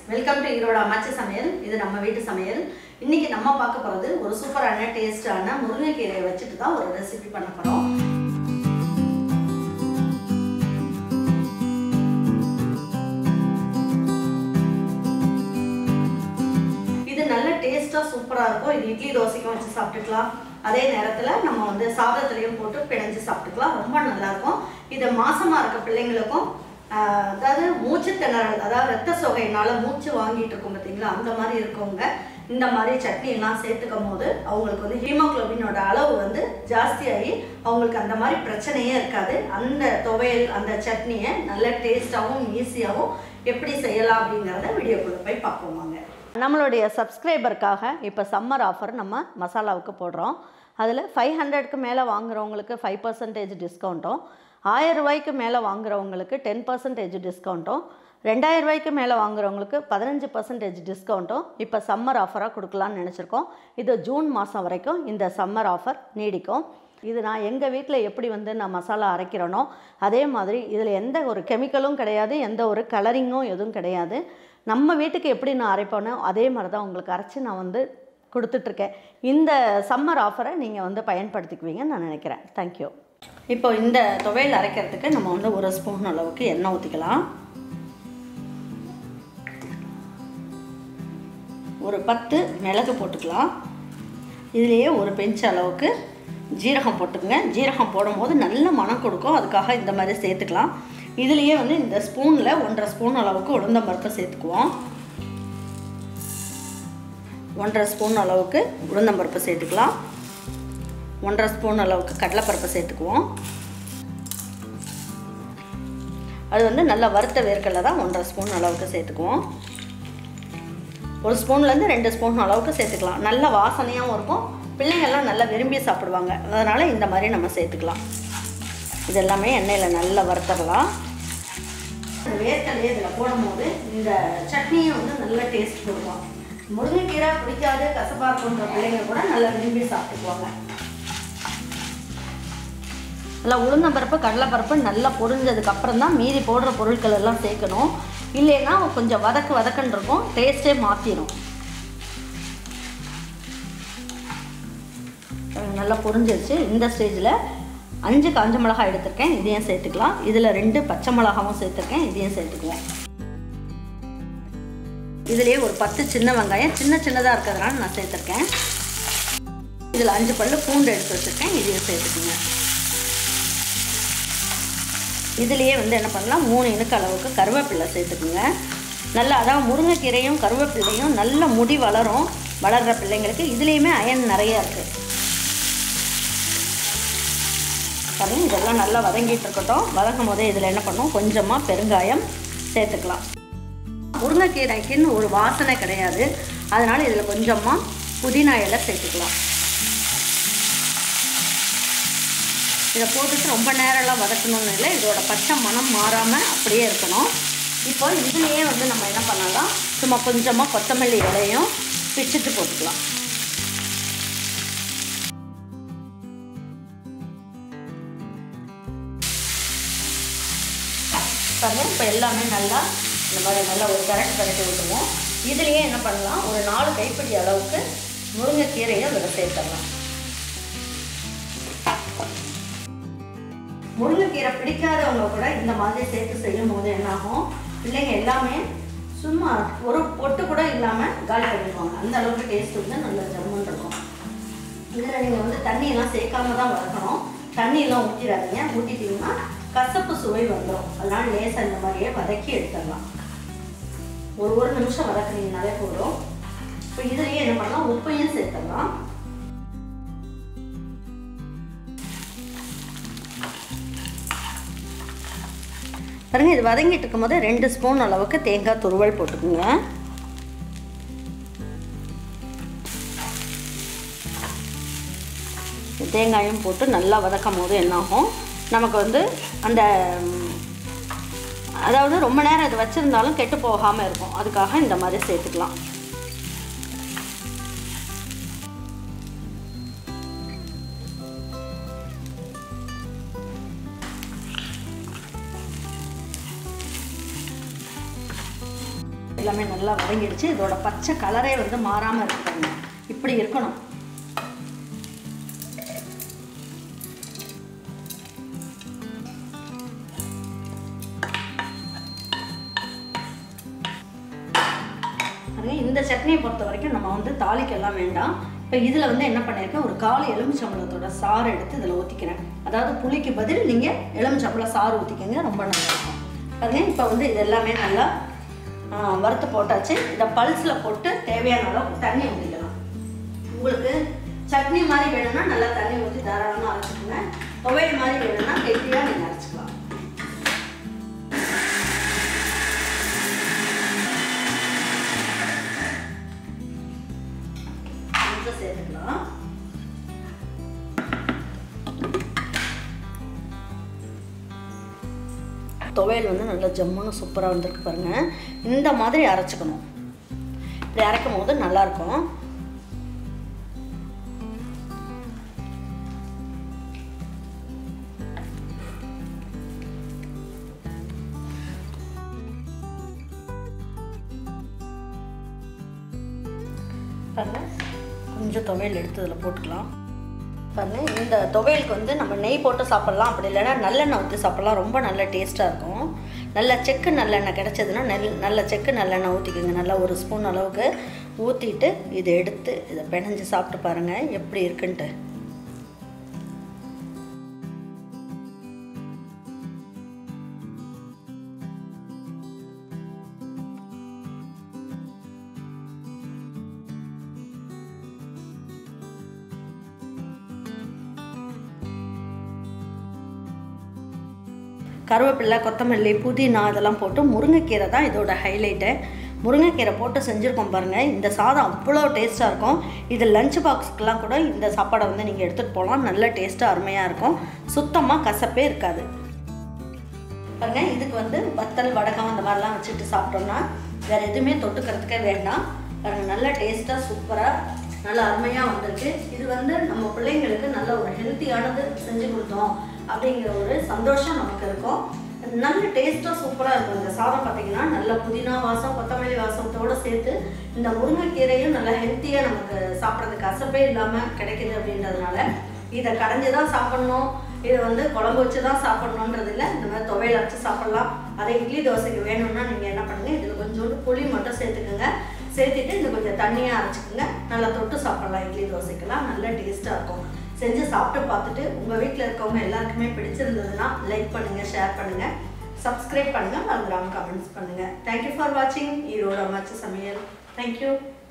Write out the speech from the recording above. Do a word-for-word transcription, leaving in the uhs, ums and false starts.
Welcome to Erode அம்மாச்சி சமையல். இது நம்ம வீட்டு சமையல். இன்னைக்கு நம்ம பார்க்க போறது ஒரு சூப்பரான டேஸ்டான முருங்கைக்கீரையை வச்சுட்டு தான் ஒரு ரெசிபி பண்ண போறோம். இது நல்ல டேஸ்டா சூப்பரா இருக்கும். இது இட்லி தோசைக்கும் வச்சு சாப்பிட்டுக்கலாம். அதே நேரத்தில் நம்ம வந்து சாதத்துலையும் போட்டு பிணைஞ்சு சாப்பிட்டுக்கலாம். ரொம்ப நல்லா இருக்கும். இதை மாசமா இருக்க பிள்ளைங்களுக்கும் அதாவது மூச்சு திணறல், அதாவது ரத்த சோகையினால மூச்சு வாங்கிட்டு இருக்கும் பார்த்தீங்களா, அந்த மாதிரி இருக்கவங்க இந்த மாதிரி சட்னி எல்லாம் சேர்த்துக்கும் போது அவங்களுக்கு வந்து ஹீமோகுளோபினோட அளவு வந்து ஜாஸ்தியாகி அவங்களுக்கு அந்த மாதிரி பிரச்சனையே இருக்காது. அந்த துவையல் அந்த சட்னியை நல்ல டேஸ்டாகவும் ஈஸியாகவும் எப்படி செய்யலாம் அப்படிங்கிறத வீடியோக்குள்ளே போய் பார்ப்போமாங்க. நம்மளுடைய சப்ஸ்கிரைபருக்காக இப்போ சம்மர் ஆஃபர் நம்ம மசாலாவுக்கு போடுறோம். அதில் ஃபைவ் ஹண்ட்ரட்க்கு மேலே வாங்குறவங்களுக்கு ஃபைவ் பர்சன்டேஜ் டிஸ்கவுண்ட்டும், ஆயிரம் ரூபாய்க்கு மேலே வாங்குறவங்களுக்கு டென் பர்சன்டேஜ் டிஸ்கவுண்ட்டும், ரெண்டாயிரம் ரூபாய்க்கு மேலே வாங்குறவங்களுக்கு பதினஞ்சு பர்சன்டேஜ் டிஸ்கவுண்ட்டும் இப்போ சம்மர் ஆஃபராக கொடுக்கலான்னு நினச்சிருக்கோம். இது ஜூன் மாதம் வரைக்கும் இந்த சம்மர் ஆஃபர் நீடிக்கும். இது நான் எங்கள் வீட்டில் எப்படி வந்து நான் மசாலா அரைக்கிறேனோ அதே மாதிரி இதில் எந்த ஒரு கெமிக்கலும் கிடையாது, எந்த ஒரு கலரிங்கும் எதுவும் கிடையாது. நம்ம வீட்டுக்கு எப்படி நான் அரைப்பேனோ அதே மாதிரி தான் உங்களுக்கு அரைச்சி நான் வந்து கொடுத்துட்ருக்கேன். இந்த சம்மர் ஆஃபரை நீங்கள் வந்து பயன்படுத்திக்குவீங்கன்னு நான் நினைக்கிறேன். தேங்க்யூ. இப்போ இந்த துவையல் அரைக்கிறதுக்கு நம்ம வந்து ஒரு ஸ்பூன் அளவுக்கு எண்ணெய் ஊற்றிக்கலாம். ஒரு பத்து மிளகு போட்டுக்கலாம். இதுலேயே ஒரு பெஞ்ச் அளவுக்கு ஜீரகம் போட்டுக்குங்க. ஜீரகம் போடும்போது நல்ல மனம் கொடுக்கும், அதுக்காக இந்த மாதிரி சேர்த்துக்கலாம். இதுலேயே வந்து இந்த ஸ்பூனில் ஒன்றரை ஸ்பூன் அளவுக்கு உளுந்தம்பருப்பு சேர்த்துக்குவோம். ஒன்றரை ஸ்பூன் அளவுக்கு உளுந்தம்பருப்பு சேர்த்துக்கலாம். ஒன்றரை ஸ்பூன் அளவுக்கு கடலைப்பருப்பு சேர்த்துக்குவோம். அது வந்து நல்லா வறுத்த வேர்க்கடலை தான் ஒன்றரை ஸ்பூன் அளவுக்கு சேர்த்துக்குவோம். ஒரு ஸ்பூன்லேருந்து ரெண்டு ஸ்பூன் அளவுக்கு சேர்த்துக்கலாம். நல்ல வாசனையாகவும் இருக்கும், பிள்ளைங்கள்லாம் நல்லா விரும்பி சாப்பிடுவாங்க. அதனால் இந்த மாதிரி நம்ம சேர்த்துக்கலாம். இது எல்லாமே எண்ணெயில் நல்லா வறுத்தரலாம். வேர்க்கடலையே இதில் போடும்போது இந்த சட்னியை வந்து நல்ல டேஸ்ட் கொடுக்கும். முருங்கைக்கீரை பிடிக்காது கசப்பாக இருக்குன்ற பிள்ளைங்க கூட நல்லா விரும்பி சாப்பிட்டுக்குவாங்க. நல்லா உளுந்தம்பருப்பு கடலைப்பருப்பு நல்லா பொரிஞ்சதுக்கப்புறம் தான் மீதி போடுற பொருட்கள் எல்லாம் சேர்க்கணும். இல்லைன்னா கொஞ்சம் வதக்கு வதக்குன்னு இருக்கும், டேஸ்ட்டே மாற்றிடும். நல்லா பொரிஞ்சிருச்சு. இந்த ஸ்டேஜில் அஞ்சு காஞ்ச மிளகாய் எடுத்திருக்கேன், இதையும் சேர்த்துக்கலாம். இதில் ரெண்டு பச்சை மிளகாவும் சேர்த்துருக்கேன், இதையும் சேர்த்துக்குவோம். இதுலேயே ஒரு பத்து சின்ன வெங்காயம் சின்ன சின்னதாக இருக்கிறதுனால நான் சேர்த்துருக்கேன். இதில் அஞ்சு பல்லு பூண்டு எடுத்து வச்சுருக்கேன், இதையும் சேர்த்துக்குங்க. இதுலேயே வந்து என்ன பண்ணலாம், மூணு இனுக்கு அளவுக்கு கருவேப்பிலை சேர்த்துக்குங்க. நல்லா அதாவது முருங்கைக்கீரையும் கருவேப்பிலையும் நல்ல முடி வளரும், வளர்கிற பிள்ளைங்களுக்கு. இதுலேயுமே அயன் நிறையா இருக்குது. பாருங்கள், இதெல்லாம் நல்லா வதங்கிட்டு இருக்கட்டும். வதங்கும் போதே இதில் என்ன பண்ணும், கொஞ்சமாக பெருங்காயம் சேர்த்துக்கலாம். முருங்கைக்கீரைக்குன்னு ஒரு வாசனை கிடையாது, அதனால் இதில் கொஞ்சமாக புதினா இலை சேர்த்துக்கலாம். இதை போட்டுட்டு ரொம்ப நேரம்லாம் வதக்கணும்னு இல்லை, இதோட பச்சை மனம் மாறாமல் அப்படியே இருக்கணும். இப்போ இதுலேயே வந்து நம்ம என்ன பண்ணலாம், சும்மா கொஞ்சமாக கொத்தமல்லி இலையும் பிச்சுட்டு போட்டுக்கலாம். பாருங்கள், இப்போ எல்லாமே நல்லா இந்த மாதிரி நல்லா ஒரு கரட்டு கரட்டி விட்டுருவோம். இதுலேயே என்ன பண்ணலாம், ஒரு நாலு கைப்பிடி அளவுக்கு முருங்கைக்கீரையை அதில் சேர்த்துடலாம். முருங்கைக்கீரை பிடிக்காதவங்க கூட இந்த மாதிரி சேர்த்து செய்யும் போது என்னாகும், பிள்ளைங்க எல்லாமே சும்மா ஒரு பொட்டு கூட இல்லாமல் காலி பண்ணிடுவாங்க. அந்த அளவுக்கு டேஸ்ட் வந்து நல்ல ஜம்முன்னு இருக்கும். இதில் நீங்கள் வந்து தண்ணியெல்லாம் சேர்க்காம தான் வளர்க்கணும். தண்ணியெல்லாம் ஊற்றிடாதீங்க, ஊற்றிட்டிங்கன்னா கசப்பு சுவை வந்துடும். அதனால் லேசாக இந்த மாதிரியே வதக்கி எடுத்துடலாம். ஒரு ஒரு நிமிஷம் வதக்குனீங்கனாலே போதும். இப்போ இதுலேயே என்ன பண்ணலாம், உப்பையும் சேர்த்துடலாம். பாருங்கள், இது வதங்கிட்டு இருக்கும் போது ரெண்டு ஸ்பூன் அளவுக்கு தேங்காய் துருவல் போட்டுக்குங்க. தேங்காயும் போட்டு நல்லா வதக்கும் போது என்னாகும், நமக்கு வந்து அந்த அதாவது ரொம்ப நேரம் இது வச்சுருந்தாலும் கெட்டு போகாமல் இருக்கும். அதுக்காக இந்த மாதிரி சேர்த்துக்கலாம். எல்லாமே நல்லா வதங்கிடுச்சு. இதோட பச்சை கலரே வந்து மாறாமல் இருக்குங்க, இப்படி இருக்கணும். இந்த சட்னியை பொறுத்த வரைக்கும் நம்ம வந்து தாளிக்கெல்லாம் வேண்டாம். இப்போ இதில் வந்து என்ன பண்ணியிருக்கேன், ஒரு கால் எலுமிச்சம்பழத்தோட சாறு எடுத்து இதில் ஊற்றிக்கிறேன். அதாவது புளிக்கு பதில் நீங்கள் எலுமிச்சம்பழ சாறு ஊற்றிக்கங்க, ரொம்ப நல்லாயிருக்கும். பாருங்க, இப்போ வந்து இது எல்லாமே நல்லா வறுத்து போட்டாச்சு. இதை பல்ஸில் போட்டு தேவையான அளவுக்கு தண்ணி ஊற்றிக்கலாம். உங்களுக்கு சட்னி மாதிரி வேணும்னா நல்லா தண்ணி ஊற்றி தாராளமாக அரைச்சிக்கோங்க. துவையல் மாதிரி வேணும்னா கெட்டியாக நீங்கள் அரைச்சிக்கலாம். சேர்த்துக்கலாம். துவையல் வந்து நல்லா ஜம்முன்னு சூப்பராக வந்திருக்கு பாருங்க. இந்த மாதிரி அரைச்சிக்கணும். இப்படி அரைக்கும் போது நல்லா இருக்கும். பாருங்க, கொஞ்சம் துவையல் எடுத்து இதில் போட்டுக்கலாம். பாருங்கள், இந்த துவையலுக்கு வந்து நம்ம நெய் போட்டு சாப்பிட்லாம், அப்படி இல்லைன்னா நல்லெண்ணெய் ஊற்றி சாப்பிட்லாம். ரொம்ப நல்ல டேஸ்ட்டாக இருக்கும். நல்ல செக்கு நல்லெண்ணெய் கிடச்சதுன்னா நெல் நல்ல செக்கு நல்லெண்ணெய் ஊற்றிக்கோங்க. நல்லா ஒரு ஸ்பூன் அளவுக்கு ஊற்றிட்டு இதை எடுத்து இதை பிணைஞ்சு சாப்பிட்டு பாருங்கள் எப்படி இருக்குன்ட்டு. கருவேப்பிலை, கொத்தமல்லி, புதினா இதெல்லாம் போட்டு முருங்கைக்கீரை தான் இதோட ஹைலைட்டு. முருங்கைக்கீரை போட்டு செஞ்சுருக்கோம் பாருங்கள். இந்த சாதம் அவ்வளோ டேஸ்ட்டாக இருக்கும். இது லஞ்ச் பாக்ஸுக்கெலாம் கூட இந்த சாப்பாடை வந்து நீங்கள் எடுத்துகிட்டு போகலாம். நல்ல டேஸ்ட்டாக அருமையாக இருக்கும். சுத்தமாக கசப்பே இருக்காது. பாருங்கள், இதுக்கு வந்து வத்தல், வடகம் அந்த மாதிரிலாம் வச்சுட்டு சாப்பிட்டோம்னா வேறு எதுவுமே தொட்டுக்கிறதுக்கே வேண்டாம். பாருங்கள், நல்ல டேஸ்ட்டாக சூப்பராக நல்லா அருமையாக வந்திருக்கு. இது வந்து நம்ம பிள்ளைங்களுக்கு நல்ல ஒரு ஹெல்த்தியானது செஞ்சு கொடுத்தோம் அப்படிங்கிற ஒரு சந்தோஷம் நமக்கு இருக்கும். நல்ல டேஸ்ட்டாக சூப்பராக இருக்கும். இந்த சாதம் பார்த்தீங்கன்னா நல்ல புதினா வாசம், கொத்தமல்லி வாசத்தோடு சேர்த்து இந்த முருங்கைக்கீரையும் நல்லா ஹெல்த்தியாக நமக்கு சாப்பிட்றதுக்கு கசப்பே இல்லாமல் கிடைக்கிது. அப்படின்றதுனால இதை கடைஞ்சி தான் சாப்பிட்ணும், இதை வந்து குழம்பு வச்சு தான் சாப்பிட்ணுன்றது இல்லை. இந்த மாதிரி துவையல் அரைச்சி சாப்பிட்லாம். அதை இட்லி தோசைக்கு வேணும்னா நீங்கள் என்ன பண்ணுங்கள், இதில் கொஞ்சோண்டு புளி மட்டும் சேர்த்துக்குங்க. சேர்த்துட்டு இது கொஞ்சம் தண்ணியாக அரைச்சிக்கோங்க. நல்லா தொட்டு சாப்பிட்லாம். இட்லி தோசைக்கெல்லாம் நல்ல டேஸ்ட்டாக இருக்கும். செஞ்சு சாப்பிட்டு பார்த்துட்டு உங்கள் வீட்டில் இருக்கவங்க எல்லாருக்குமே பிடிச்சிருந்ததுன்னா லைக் பண்ணுங்கள், ஷேர் பண்ணுங்கள், சப்ஸ்கிரைப் பண்ணுங்கள், மறந்துடாமல் கமெண்ட்ஸ் பண்ணுங்கள். தேங்க்யூ ஃபார் வாட்சிங் ஈரோடு அம்மாச்சி சமையல். தேங்க்யூ.